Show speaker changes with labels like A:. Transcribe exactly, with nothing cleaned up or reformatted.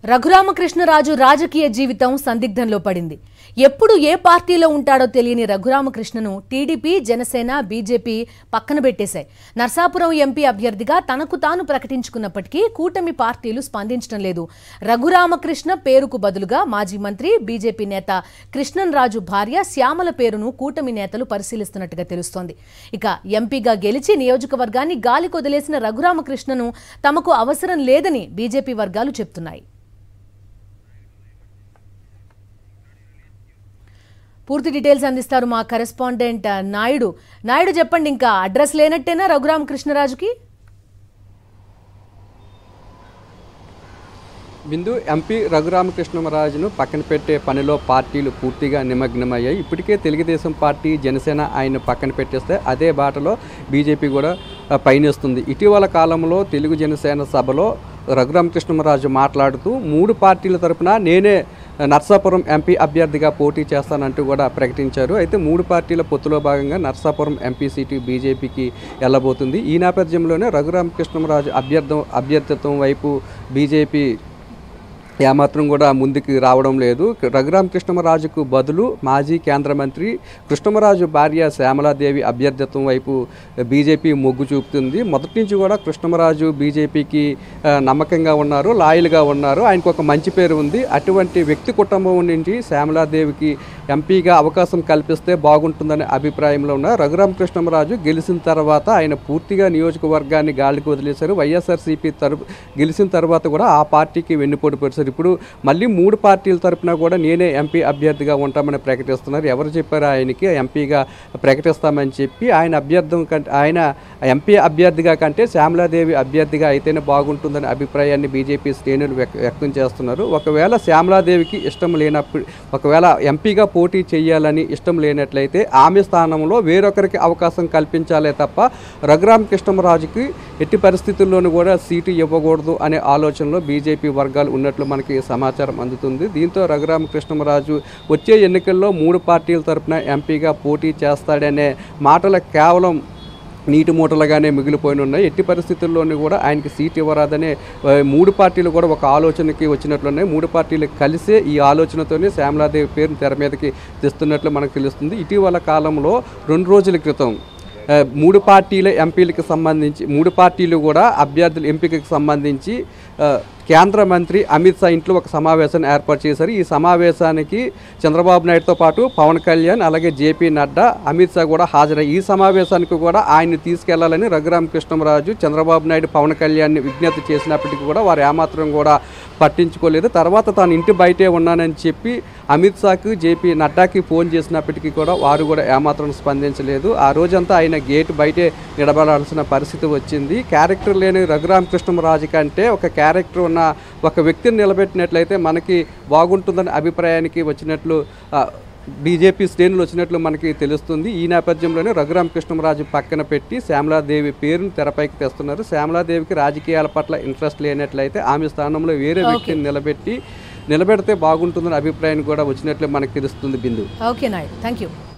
A: రఘురామకృష్ణరాజు రాజకీయ జీవితం సందిగ్ధంలో పడింది. ఎప్పుడు ఏ పార్టీలో ఉంటాడో తెలియని రఘురామకృష్ణను టీడీపీ, జనసేన, బీజేపీ పక్కన పెట్టేశాయి. నర్సాపురం ఎంపీ అభ్యర్థిగా తనకు తాను ప్రకటించుకున్నప్పటికీ కూటమి పార్టీలు స్పందించడం లేదు. రఘురామకృష్ణ పేరుకు బదులుగా మాజీ మంత్రి, బీజేపీ నేత కృష్ణన్ రాజు భార్య శ్యామల పేరును కూటమి నేతలు పరిశీలిస్తున్నట్టుగా తెలుస్తోంది. ఇక ఎంపీగా గెలిచి నియోజకవర్గాన్ని గాలికొదిలేసిన రఘురామకృష్ణను తమకు అవసరం లేదని బీజేపీ వర్గాలు చెప్తున్నాయి. పూర్తి డీటెయిల్స్ అందిస్తారు మా కరెస్పాండెంట్ నాయుడు. నాయుడు చెప్పండి, ఇంకా అడ్రస్ లేనట్టేనా రఘురామకృష్ణరాజుకి?
B: బిందు ఎంపీ రఘురామకృష్ణరాజును పక్కన పెట్టే పనిలో పార్టీలు పూర్తిగా నిమగ్నమయ్యాయి. ఇప్పటికే తెలుగుదేశం పార్టీ, జనసేన ఆయన పక్కన పెట్టేస్తే అదే బాటలో బీజేపీ కూడా పయనిస్తుంది. ఇటీవల కాలంలో తెలుగు జనసేన సభలో రఘురామకృష్ణరాజు మాట్లాడుతూ మూడు పార్టీల తరపున నేనే నర్సాపురం ఎంపీ అభ్యర్థిగా పోటీ చేస్తానంటూ కూడా ప్రకటించారు. అయితే మూడు పార్టీల పొత్తులో భాగంగా నర్సాపురం ఎంపీ సీటు బీజేపీకి వెళ్ళబోతుంది. ఈ నేపథ్యంలోనే రఘురామకృష్ణరాజు అభ్యర్థం అభ్యర్థిత్వం వైపు బీజేపీ ఏమాత్రం కూడా ముందుకు రావడం లేదు. రఘురామకృష్ణరాజుకు బదులు మాజీ కేంద్ర మంత్రి కృష్ణరాజు భార్య శ్యామలాదేవి అభ్యర్థిత్వం వైపు బీజేపీ మొగ్గు చూపుతుంది. మొదటి నుంచి కూడా కృష్ణరాజు బీజేపీకి నమ్మకంగా ఉన్నారు, లాయల్గా ఉన్నారు. ఆయనకు ఒక మంచి పేరు ఉంది. అటువంటి వ్యక్తి కుటుంబం నుంచి శ్యామలాదేవికి ఎంపీగా అవకాశం కల్పిస్తే బాగుంటుందనే అభిప్రాయంలో ఉన్నారు. రఘురామకృష్ణరాజు గెలిచిన తర్వాత ఆయన పూర్తిగా నియోజకవర్గాన్ని గాలికి వదిలేశారు. వైఎస్ఆర్సీపీ తరపు గెలిచిన తర్వాత కూడా ఆ పార్టీకి వెన్నుపోటు పరిచారు. ఇప్పుడు మళ్ళీ మూడు పార్టీల తరపున కూడా నేనే ఎంపీ అభ్యర్థిగా ఉంటామని ప్రకటిస్తున్నారు. ఎవరు చెప్పారు ఆయనకి ఎంపీగా ప్రకటిస్తామని చెప్పి? ఆయన అభ్యర్థం కంటే ఆయన ఎంపీ అభ్యర్థిగా కంటే శ్యామలాదేవి అభ్యర్థిగా అయితేనే బాగుంటుందనే అభిప్రాయాన్ని బీజేపీ శ్రేణులు వ్యక్తం చేస్తున్నారు. ఒకవేళ శ్యామలాదేవికి ఇష్టం లేనప్పుడు, ఒకవేళ ఎంపీగా పోటీ చేయాలని ఇష్టం లేనట్లయితే ఆమె స్థానంలో వేరొకరికి అవకాశం కల్పించాలే తప్ప రఘురామకృష్ణరాజుకి ఎట్టి పరిస్థితుల్లోనూ కూడా సీటు ఇవ్వకూడదు అనే ఆలోచనలో బీజేపీ వర్గాలు ఉన్నట్లు మనకి సమాచారం అందుతుంది. దీంతో రఘురామకృష్ణరాజు వచ్చే ఎన్నికల్లో మూడు పార్టీల తరపున ఎంపీగా పోటీ చేస్తాడనే మాటలు కేవలం నీటి మూటలుగానే మిగిలిపోయి ఉన్నాయి. ఎట్టి పరిస్థితుల్లోనూ కూడా ఆయనకి సీట్ ఇవ్వరాదనే మూడు పార్టీలు కూడా ఒక ఆలోచనకి వచ్చినట్లున్నాయి. మూడు పార్టీలు కలిసే ఈ ఆలోచనతోనే శ్యామలాదేవి పేరును తెర మీదకి తెస్తున్నట్లు మనకు తెలుస్తుంది. ఇటీవల కాలంలో రెండు రోజుల క్రితం మూడు పార్టీల ఎంపీలకు సంబంధించి మూడు పార్టీలు కూడా అభ్యర్థుల ఎంపికకు సంబంధించి కేంద్ర మంత్రి అమిత్ షా ఇంట్లో ఒక సమావేశాన్ని ఏర్పాటు చేశారు. ఈ సమావేశానికి చంద్రబాబు నాయుడుతో పాటు పవన్ కళ్యాణ్, అలాగే జేపీ నడ్డా, అమిత్ షా కూడా హాజరై ఈ సమావేశానికి కూడా ఆయన్ని తీసుకెళ్లాలని రఘురామకృష్ణరాజు చంద్రబాబు నాయుడు, పవన్ కళ్యాణ్ని విజ్ఞప్తి చేసినప్పటికీ కూడా వారు ఏమాత్రం కూడా పట్టించుకోలేదు. తర్వాత తాను ఇంటి బయటే ఉన్నానని చెప్పి అమిత్ షాకు, జేపీ నడ్డాకి ఫోన్ చేసినప్పటికీ కూడా వారు కూడా ఏమాత్రం స్పందించలేదు. ఆ రోజంతా ఆయన గేటు బయటే నిలబడాల్సిన పరిస్థితి వచ్చింది. క్యారెక్టర్ లేని రఘురామకృష్ణరాజు కంటే ఒక క్యారెక్టర్ ఉన్న ఒక వ్యక్తిని నిలబెట్టినట్లయితే మనకి బాగుంటుందనే అభిప్రాయానికి వచ్చినట్లు బీజేపీ శ్రేణులు వచ్చినట్లు మనకి తెలుస్తుంది. ఈ నేపథ్యంలోనే రఘురామకృష్ణరాజు పక్కన పెట్టి శ్యామలాదేవి పేరును తెరపైకి తెస్తున్నారు. శ్యామలాదేవికి రాజకీయాల పట్ల ఇంట్రెస్ట్ లేనట్లయితే ఆమె స్థానంలో వేరే వ్యక్తిని నిలబెట్టి నిలబెడితే బాగుంటుందనే అభిప్రాయాన్ని కూడా వచ్చినట్లు మనకు తెలుస్తుంది. Bindu.
A: Okay Naidu, thank you.